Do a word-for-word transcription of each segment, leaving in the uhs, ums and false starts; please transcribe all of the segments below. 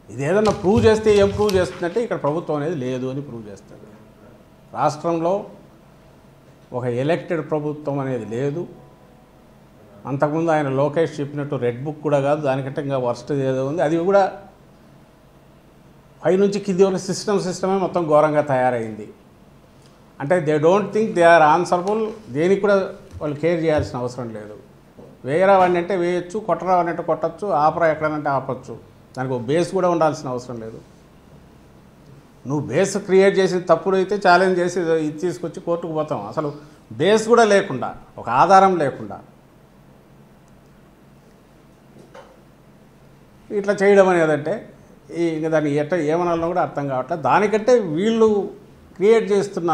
ఇది ఏదన్నా ప్రూవ్ చేస్తే ఏం ప్రూవ్ చేస్తుందంటే ఇక్కడ ప్రభుత్వం అనేది లేదు అని ప్రూవ్ చేస్తుంది. రాష్ట్రంలో ఒక ఎలక్టెడ్ ప్రభుత్వం అనేది లేదు. అంతకుముందు ఆయన లోకేష్ చెప్పినట్టు రెడ్ బుక్ కూడా కాదు, దానికంటే ఇంకా వర్స్ట్ ఏదో ఉంది. అది కూడా పైనుంచి కింది వరకు సిస్టమ్ సిస్టమే మొత్తం ఘోరంగా తయారైంది. అంటే they don't think they are answerable. దేనికి కూడా వాళ్ళు కేర్ చేయాల్సిన అవసరం లేదు. వేయరా వాడిని అంటే వేయచ్చు, కొట్టరా వాడిని అంటే కొట్టచ్చు, ఆపరా ఎక్కడనంటే ఆపచ్చు. దానికి ఒక బేస్ కూడా ఉండాల్సిన అవసరం లేదు. నువ్వు బేస్ క్రియేట్ చేసిన తప్పుడు అయితే ఛాలెంజ్ చేసి ఇది తీసుకొచ్చి కోర్టుకు పోతాం. అసలు బేస్ కూడా లేకుండా, ఒక ఆధారం లేకుండా ఇట్లా చేయడం అనేదంటే ఇంకా దాన్ని ఎట్ట ఏమనాలో కూడా అర్థం కావట్లేదు. దానికంటే వీళ్ళు క్రియేట్ చేస్తున్న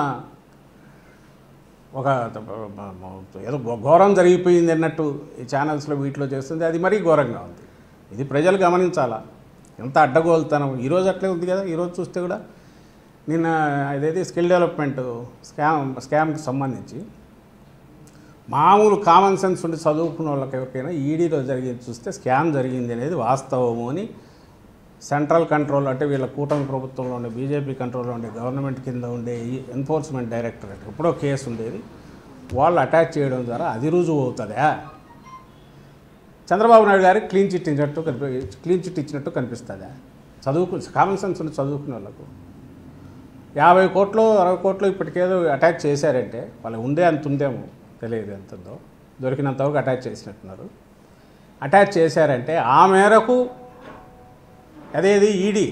ఒక ఏదో ఘోరం జరిగిపోయింది అన్నట్టు ఈ ఛానల్స్లో వీటిలో చేస్తుంది. అది మరీ ఘోరంగా ఉంది. ఇది ప్రజలు గమనించాలా, ఎంత అడ్డగోలుతనం. ఈరోజు అట్లే ఉంది కదా. ఈరోజు చూస్తే కూడా నిన్న అదైతే స్కిల్ డెవలప్మెంట్ స్కామ్ స్కామ్కి సంబంధించి మామూలు కామన్ సెన్స్ ఉండి చదువుకున్న వాళ్ళకి ఎవరికైనా ఈడీలో జరిగింది చూస్తే స్కామ్ జరిగింది అనేది వాస్తవము అని సెంట్రల్ కంట్రోల్, అంటే వీళ్ళ కూటమి ప్రభుత్వంలో ఉండే బీజేపీ కంట్రోల్లో ఉండే గవర్నమెంట్ కింద ఉండే ఈ ఎన్ఫోర్స్మెంట్ డైరెక్టరేట్ ఎప్పుడో కేసు ఉండేది, వాళ్ళు అటాచ్ చేయడం ద్వారా అది రుజువు అవుతుందా? చంద్రబాబు నాయుడు గారికి క్లీన్ చిట్ ఇచ్చినట్టు కనిపి క్లీన్ చిట్ ఇచ్చినట్టు కనిపిస్తుందా? చదువుకు కామన్ సెన్స్ ఉండి చదువుకునే వాళ్ళకు యాభై కోట్లు అరవై కోట్లు ఇప్పటికేదో అటాచ్ చేశారంటే వాళ్ళు ఉండే అంత ఉందేమో తెలియదు, ఎంతుందో దొరికినంతవరకు అటాచ్ చేసినట్టున్నారు. అటాచ్ చేశారంటే ఆ మేరకు అదేది ఈడీ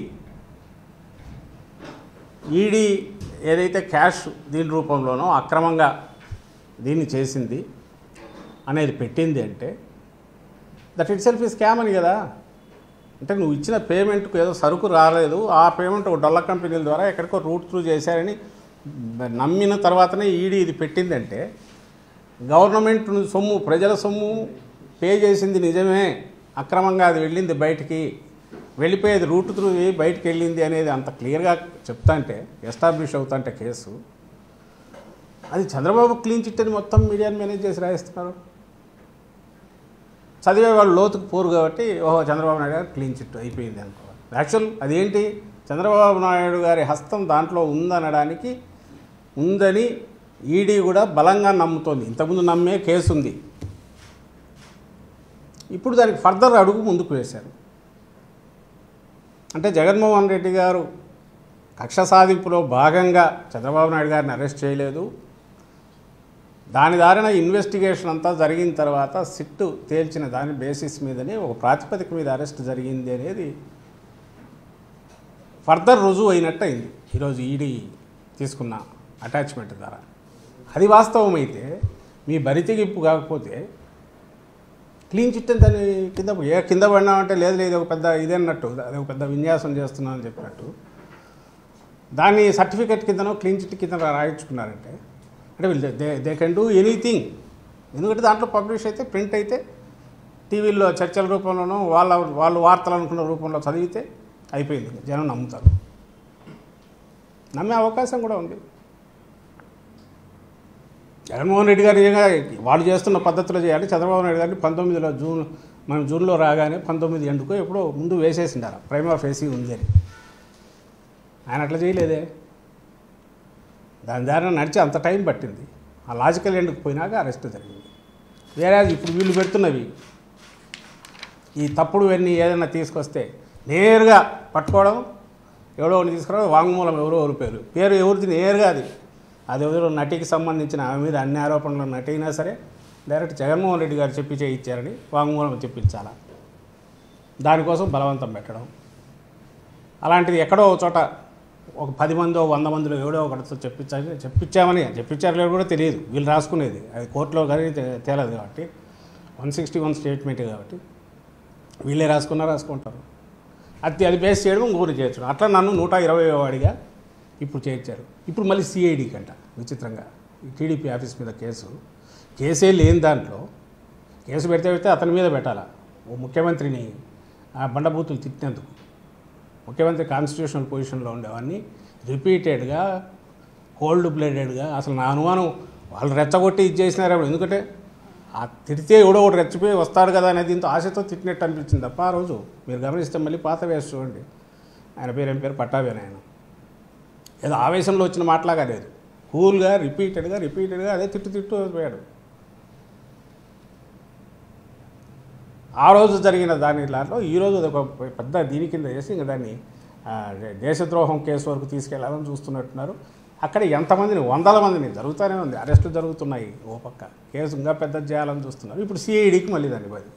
ఈడీ ఏదైతే క్యాష్ దీని రూపంలోనో అక్రమంగా దీన్ని చేసింది అనేది పెట్టింది అంటే దట్ ఇట్ సెల్ఫ్ ఈ స్కామ్ అని కదా. అంటే నువ్వు ఇచ్చిన పేమెంట్కు ఏదో సరుకు రాలేదు, ఆ పేమెంట్ ఒక డొల్ల కంపెనీల ద్వారా ఎక్కడికో రూట్ త్రూ చేశారని నమ్మిన తర్వాతనే ఈడీ ఇది పెట్టిందంటే గవర్నమెంట్ సొమ్ము, ప్రజల సొమ్ము పే చేసింది నిజమే, అక్రమంగా అది వెళ్ళింది బయటికి, వెళ్ళిపోయేది రూట్ త్రూ బయటికి వెళ్ళింది అనేది అంత క్లియర్గా చెప్తా అంటే ఎస్టాబ్లిష్ అవుతా అంటే కేసు, అది చంద్రబాబు క్లీన్ చిట్ అని మొత్తం మీడియాని మేనేజ్ చేసి రాయిస్తున్నారు. చదివే వాళ్ళు లోతుకు పోరు కాబట్టి ఓహో చంద్రబాబు నాయుడు గారు క్లీన్ చిట్ అయిపోయింది అనుకోవాలి. యాక్చువల్ అదేంటి, చంద్రబాబు నాయుడు గారి హస్తం దాంట్లో ఉందనడానికి ఉందని ఈడీ కూడా బలంగా నమ్ముతోంది. ఇంతకుముందు నమ్మే కేసు ఉంది, ఇప్పుడు దానికి ఫర్దర్ అడుగు ముందుకు వేశారు. అంటే జగన్మోహన్ రెడ్డి గారు కక్ష సాధింపులో భాగంగా చంద్రబాబు నాయుడు గారిని అరెస్ట్ చేయలేదు, దాని దారిన ఇన్వెస్టిగేషన్ అంతా జరిగిన తర్వాత సిట్టు తేల్చిన దాని బేసిస్ మీదనే ఒక ప్రాతిపదిక మీద అరెస్ట్ జరిగింది అనేది ఫర్దర్ రుజువు అయినట్టు అయింది ఈరోజు ఈడీ తీసుకున్న అటాచ్మెంట్ ద్వారా. అది వాస్తవమైతే మీ బరితెగింపు కాకపోతే క్లీన్ చిట్ అని దాన్ని కింద ఏ కింద పడినామంటే లేదు లేదు ఒక పెద్ద ఇదన్నట్టు, అది ఒక పెద్ద విన్యాసం చేస్తున్నానని చెప్పినట్టు దాన్ని సర్టిఫికెట్ కిందనో క్లీన్ చిట్ కింద రాయించుకున్నారంటే అంటే వీళ్ళు they they can do anything. ఎందుకంటే దాంట్లో పబ్లిష్ అయితే, ప్రింట్ అయితే, టీవీల్లో చర్చల రూపంలోనో వాళ్ళ వాళ్ళు వార్తలు అనుకున్న రూపంలో చదివితే అయిపోయింది, జనం నమ్ముతారు. నమ్మే అవకాశం కూడా ఉంది. జగన్మోహన్ రెడ్డి గారు నిజంగా వాళ్ళు చేస్తున్న పద్ధతిలో చేయాలి. చంద్రబాబు నాయుడు గారిని పంతొమ్మిదిలో జూన్ మనం జూన్లో రాగానే పంతొమ్మిది ఎండుకో ఎప్పుడో ముందు వేసేసిండారు ప్రైమా ఫేసీ ఉంది అని. ఆయన అట్లా చేయలేదే, దాని దారిన నడిచి అంత టైం పట్టింది. ఆ లాజికల్ ఎండ్కి పోయినాక అరెస్ట్ జరిగింది. వేరే ఇప్పుడు వీళ్ళు పెడుతున్నవి ఈ తప్పుడు ఇవన్నీ ఏదైనా తీసుకొస్తే నేరుగా పట్టుకోవడం, ఎవరో ఒకటి తీసుకురావడం, వాంగ్మూలం ఎవరో ఎవరు పేరు పేరు ఎవరిది నేరుగా అది అది ఎవరో నటికి సంబంధించిన ఆమె మీద అన్ని ఆరోపణలు నటి అయినా సరే డైరెక్ట్ జగన్మోహన్ రెడ్డి గారు చెప్పి చేయించారని వాంగ్మూలం చెప్పించాలా, దానికోసం బలవంతం పెట్టడం. అలాంటిది ఎక్కడో చోట ఒక పది మందో వంద మందిలో ఎవడో ఒకటితో చెప్పించాలి చెప్పించామని చెప్పించారు లేదు కూడా తెలియదు, వీళ్ళు రాసుకునేది అది కోర్టులో కానీ తేలదు కాబట్టి వన్ సిక్స్టీ వన్ స్టేట్మెంట్ కాబట్టి వీళ్ళే రాసుకున్నా రాసుకుంటారు. అది అది బేస్ చేయడం ఇంకొకటి చేయొచ్చు. అట్లా నన్ను నూట ఇరవై వాడిగా ఇప్పుడు చేర్చారు. ఇప్పుడు మళ్ళీ సిఐడి కంట విచిత్రంగా ఈ టీడీపీ ఆఫీస్ మీద కేసు కేసే లేని దాంట్లో కేసు పెడితే పెడితే అతని మీద పెట్టాలా. ఓ ముఖ్యమంత్రిని ఆ బండబూతులు తిట్టినందుకు, ముఖ్యమంత్రి కాన్స్టిట్యూషనల్ పొజిషన్లో ఉండేవాడిని రిపీటెడ్గా కోల్డ్ బ్లడెడ్గా, అసలు నా అనుమానం వాళ్ళు రెచ్చగొట్టి ఇది చేసినారు. ఎందుకంటే ఆ తిడితే ఎవడో ఒకటి రెచ్చిపోయి వస్తాడు కదా అనేది దీంతో ఆశతో తిట్టినట్టు అనిపించింది తప్ప ఆ రోజు మీరు గమనిస్తే మళ్ళీ పాత వేసి చూడండి ఆయన పేరు ఏం పేరు పట్టాభిని ఆయన ఏదో ఆవేశంలో వచ్చిన మాటలాగా లేదు, కూల్గా రిపీటెడ్గా రిపీటెడ్గా అదే తిట్టు తిట్టు పోయాడు. ఆ రోజు జరిగిన దాని దాంట్లో ఈరోజు ఒక పెద్ద దీని కింద చేసి ఇంకా దాన్ని దేశద్రోహం కేసు వరకు తీసుకెళ్లాలని చూస్తున్నట్టున్నారు. అక్కడ ఎంతమందిని వందల మందిని జరుగుతూనే ఉంది, అరెస్టులు జరుగుతున్నాయి. ఓ పక్క కేసు ఇంకా పెద్ద చేయాలని చూస్తున్నారు. ఇప్పుడు సిఐడికి మళ్ళీ దాన్ని బది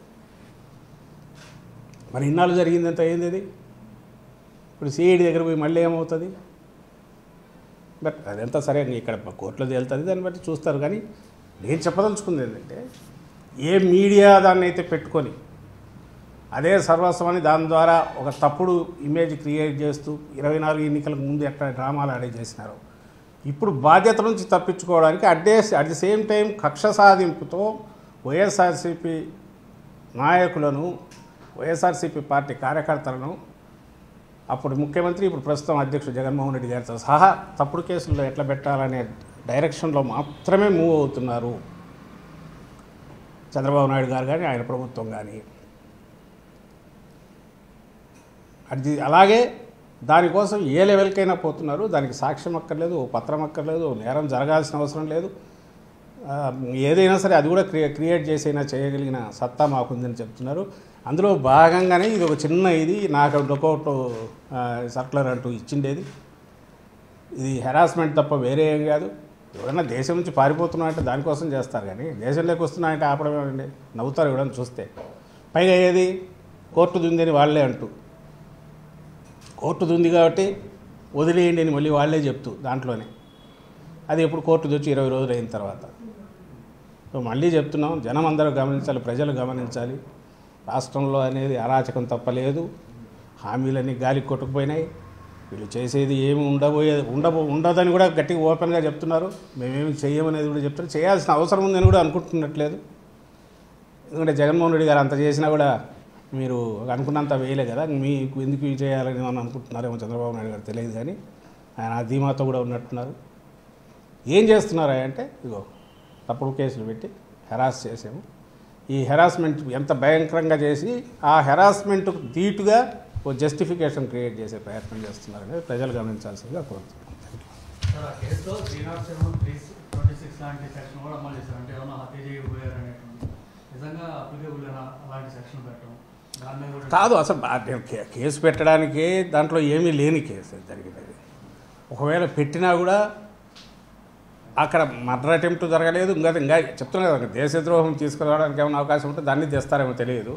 మరి ఇన్నాళ్ళు జరిగిందంత ఏంది అది? ఇప్పుడు సిఐడి దగ్గర పోయి మళ్ళీ ఏమవుతుంది? బట్ అదంతా సరే ఇక్కడ కోర్టులో తేలుతుంది, దాన్ని బట్టి చూస్తారు. కానీ నేను చెప్పదలుచుకుంది ఏంటంటే ఏ మీడియా దాన్ని అయితే పెట్టుకొని అదే సర్వస్వమని దాని ద్వారా ఒక తప్పుడు ఇమేజ్ క్రియేట్ చేస్తూ ఇరవై నాలుగు ఎన్నికలకు ముందు ఎక్కడ డ్రామాలు ఆడే చేసినారో ఇప్పుడు బాధ్యత నుంచి తప్పించుకోవడానికి అడ్డే అట్ ది సేమ్ టైం కక్ష సాధింపుతో వైఎస్ఆర్సీపీ నాయకులను వైఎస్ఆర్సీపీ పార్టీ కార్యకర్తలను అప్పుడు ముఖ్యమంత్రి ఇప్పుడు ప్రస్తుతం అధ్యక్షుడు జగన్మోహన్ రెడ్డి గారితో సహా తప్పుడు కేసుల్లో ఎట్లా పెట్టాలనే డైరెక్షన్లో మాత్రమే మూవ్ అవుతున్నారు చంద్రబాబు నాయుడు గారు కానీ ఆయన ప్రభుత్వం కానీ. అది అలాగే దానికోసం ఏ లెవెల్కైనా పోతున్నారు. దానికి సాక్ష్యం అక్కర్లేదు, పత్రం అక్కర్లేదు, నేరం జరగాల్సిన అవసరం లేదు. ఏదైనా సరే అది కూడా క్రియ క్రియేట్ చేసైనా చేయగలిగిన సత్తా మాకుందని చెప్తున్నారు. అందులో భాగంగానే ఇది ఒక చిన్న ఇది నాకు డొకౌట్ సర్కులర్ అంటూ ఇచ్చిండేది. ఇది హెరాస్మెంట్ తప్ప వేరే ఏం కాదు. ఎవరైనా దేశం నుంచి పారిపోతున్నా అంటే దానికోసం చేస్తారు, కానీ దేశంలోకి వస్తున్నా అంటే ఆపడమేమండి, నవ్వుతారు ఎవడని చూస్తే. పైగా ఏది కోర్టు దుందని వాళ్ళే అంటూ, కోర్టు దుంది కాబట్టి వదిలేయండి అని మళ్ళీ వాళ్ళే చెప్తూ దాంట్లోనే అది ఎప్పుడు కోర్టు తెచ్చి ఇరవై రోజులు అయిన తర్వాత. సో మళ్ళీ చెప్తున్నాం, జనం అందరూ గమనించాలి, ప్రజలు గమనించాలి. రాష్ట్రంలో అనేది అరాచకం తప్పలేదు. హామీలన్నీ గాలికి కొట్టుకుపోయినాయి. వీళ్ళు చేసేది ఏమి ఉండబోయేది ఉండబో ఉండదని కూడా గట్టిగా ఓపెన్గా చెప్తున్నారు. మేమేమి చేయమనేది కూడా చెప్తున్నారు. చేయాల్సిన అవసరం ఉందని కూడా అనుకుంటున్నట్లేదు. ఎందుకంటే జగన్మోహన్ రెడ్డి గారు అంత చేసినా కూడా మీరు అనుకున్నంత వేయలే కదా, మీకు ఎందుకు చేయాలని మనం అనుకుంటున్నారేమో చంద్రబాబు నాయుడు గారు తెలియదు. కానీ ఆయన ఆ ధీమాతో కూడా ఉన్నట్టున్నారు. ఏం చేస్తున్నారా అంటే ఇగో తప్పుడు కేసులు పెట్టి హెరాస్ చేసాము. ఈ హెరాస్మెంట్ ఎంత భయంకరంగా చేసి ఆ హెరాస్మెంట్కు ధీటుగా ఓ జస్టిఫికేషన్ క్రియేట్ చేసే ప్రయత్నం చేస్తున్నారనేది ప్రజలు గమనించాల్సిందిగా కోరుతున్నాను. కాదు అసలు కేసు పెట్టడానికి దాంట్లో ఏమీ లేని కేసు జరిగినది. ఒకవేళ పెట్టినా కూడా అక్కడ మర్డర్ అటెంప్ట్ జరగలేదు. ఇంకా ఇంకా చెప్తున్నా కదా, దేశద్రోహం తీసుకురావడానికి ఏమైనా అవకాశం ఉంటే దాన్ని తెస్తారేమో తెలియదు.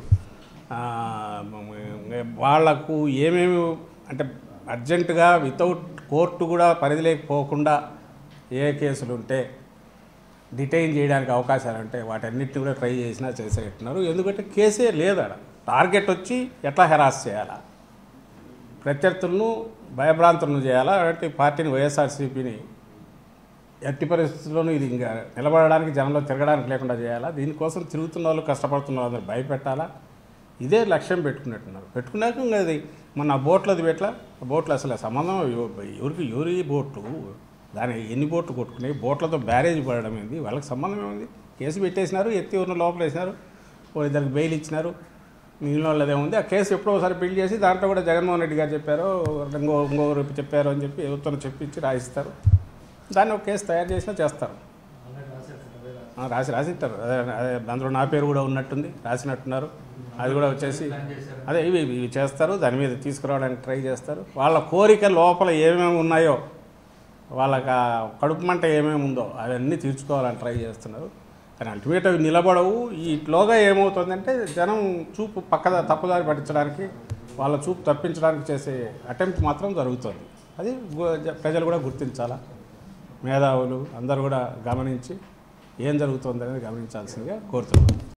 వాళ్లకు ఏమేమి అంటే అర్జెంటుగా వితౌట్ కోర్టు కూడా పరిధిలోకి పోకుండా ఏ కేసులు ఉంటే డిటైన్ చేయడానికి అవకాశాలు ఉంటే వాటన్నిటిని కూడా ట్రై చేసినా చేసేట్టున్నారు. ఎందుకంటే కేసే లేదు. అక్కడ టార్గెట్ వచ్చి ఎట్లా హెరాస్ చేయాలా, ప్రత్యర్థులను భయభ్రాంతులను చేయాలా, అంటే పార్టీని వైఎస్ఆర్సీపీని ఎట్టి పరిస్థితుల్లోనూ ఇది ఇంకా నిలబడడానికి జనంలో తిరగడానికి లేకుండా చేయాలా, దీనికోసం తిరుగుతున్న వాళ్ళు కష్టపడుతున్న వాళ్ళని భయపెట్టాలా, ఇదే లక్ష్యం పెట్టుకున్నట్టున్నారు. పెట్టుకున్నాక ఇంకా అది మన బోట్లది పెట్ల బోట్లు అసలు సంబంధం ఎవరికి ఎవరి బోట్లు దాని ఎన్ని బోట్లు కొట్టుకున్నాయి, బోట్లతో బ్యారేజ్ పడడం ఏంది, వాళ్ళకి సంబంధం ఏముంది? కేసు పెట్టేసినారు, ఎత్తి ఎవరిని లోపల వేసినారు, ఓ ఇద్దరికి బెయిల్ ఇచ్చినారు, మిగిలిన వాళ్ళదే ఉంది. ఆ కేసు ఎప్పుడో ఒకసారి బిల్డ్ చేసి దాంట్లో కూడా జగన్మోహన్ రెడ్డి గారు చెప్పారు, ఇంకో ఇంకొకరు చెప్పారు అని చెప్పి ఎవరితో చెప్పించి రాయిస్తారు. దాన్ని ఒక కేసు తయారు చేసినా చేస్తారు, రాసి రాసిస్తారు. అదే అదే అందులో నా పేరు కూడా ఉన్నట్టుంది, రాసినట్టున్నారు. అది కూడా వచ్చేసి అదే ఇవి ఇవి చేస్తారు, దాని మీద తీసుకురావడానికి ట్రై చేస్తారు. వాళ్ళ కోరిక లోపల ఏమేమి ఉన్నాయో, వాళ్ళకి కడుపు మంట ఏమేమి ఉందో అవన్నీ తీర్చుకోవాలని ట్రై చేస్తున్నారు. కానీ అల్టిమేట్ అవి నిలబడవు. ఈలోగా ఏమవుతుందంటే జనం చూపు పక్కద తప్పుదారి పట్టించడానికి, వాళ్ళ చూపు తప్పించడానికి చేసే అటెంప్ట్ మాత్రం జరుగుతుంది. అది ప్రజలు కూడా గుర్తించాలా, మేధావులు అందరూ కూడా గమనించి ఏం జరుగుతుందనేది గమనించాల్సిందిగా కోరుతున్నాను.